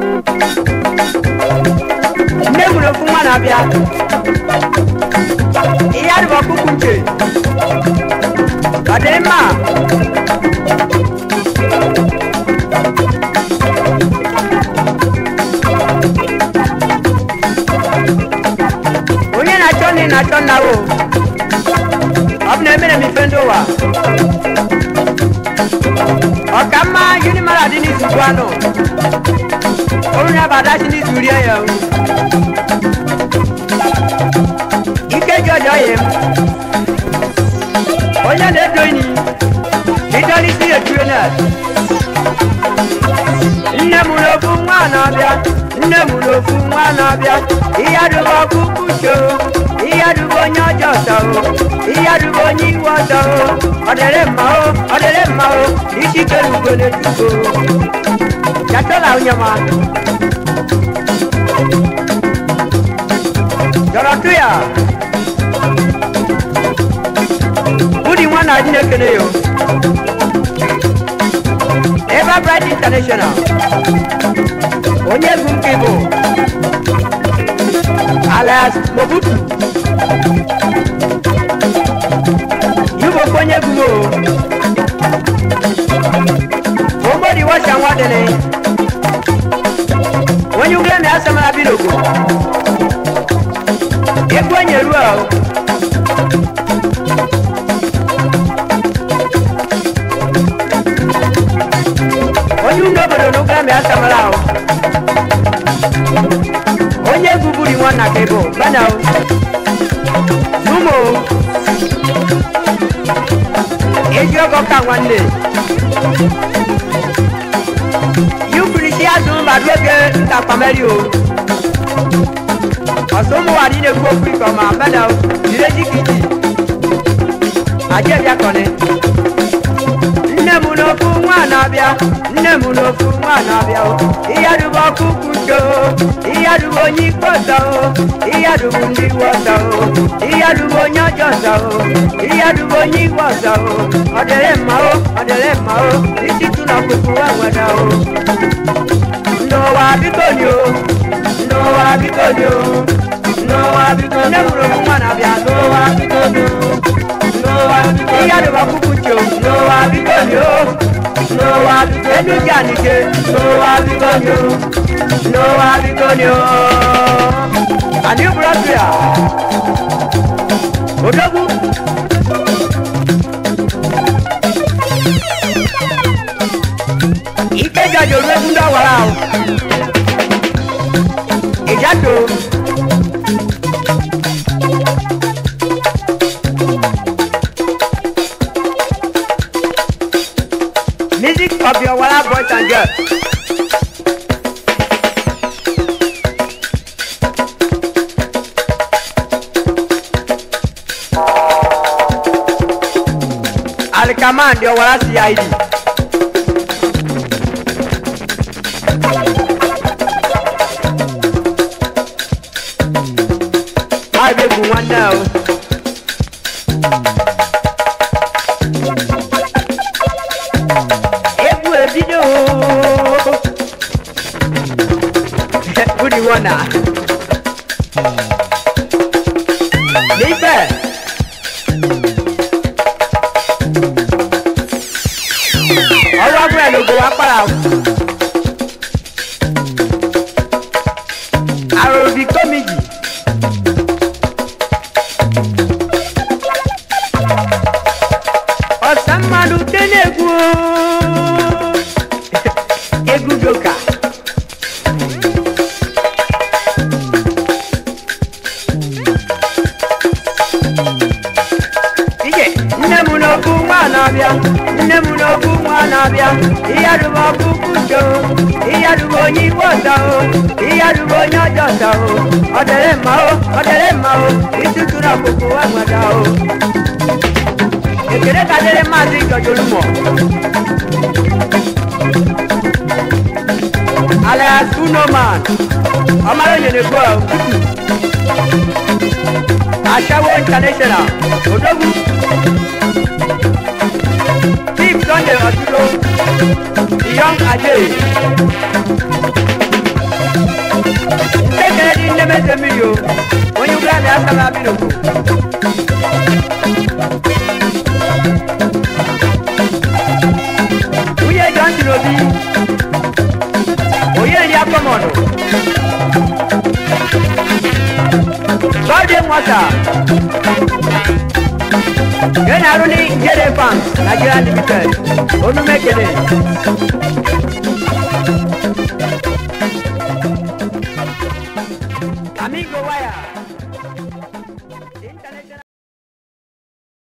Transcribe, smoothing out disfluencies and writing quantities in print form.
Nemulo fumana bia. Iyadu bakukunche. Adema. Onye na chona wo. Abne mene mi fendo wa. Okama yuni mara dini subwano. Orunya badashi ni zuriya ya. Ike jojo ye. Onya le doini. Idoli si etuena. Nnemulo fumana bia. Nnemulo fumana bia. Iyadu bakukusho. Iyadu bonyojo so. Iyadu bonyiwa so. Odere mao. Ishike ugone tuko. Yatola unyama. Doratuya. Udi mwana ajine keneyo. Eva Bright International. Onye Gumkibo. Alias Mobutu. Yubo kwenye gumo. Nobody watch and what the when you get me as a mabinogo. If when you're well, when you never look at me as a malao. When you go to one at table, but now, Sumo. If you go come one day, you finish here soon, but we're going to Pamario. Asomo wa dine ko free from amana direji kiti aje bia kone nnemuno fu nwa na bia o iyadu ba kukujo iyadu onyi kosa o iyadu ndi wosa o iyadu onyojo sa o iyadu onyi wosa o odere ma o isi tuna kuku wa wada o ndo wa bikonyo no wa bikonyo neburo mwana bia no wa bikonyo iyadu ba kukujo no wa bikonyo edu janike no wa bikonyo ani brother odogu ike jajo regunda warao ejato music of your wala boys and girls. Command your wala CID. I will one now. If we video, who do you wanna? Listen. Go up around. I will be coming. Or someone who did a good Udoka. Nemuno kumwanabia iyadu bakukujo iyadu bonyi wotao iyadu bonyojotao odere mao isutura kuku wamwadao ekere kadere mazi jojolumo alias Unoman amaro yenegbo Ashawo International Odogu Sunday Otuole, the young Ajay. Onye ugla na aka na biro. Uye John Tirobi. Oye ni akomono. Bade mwata. Gena Aruni Jere Farms, Nigeria Limited. Onu mekele.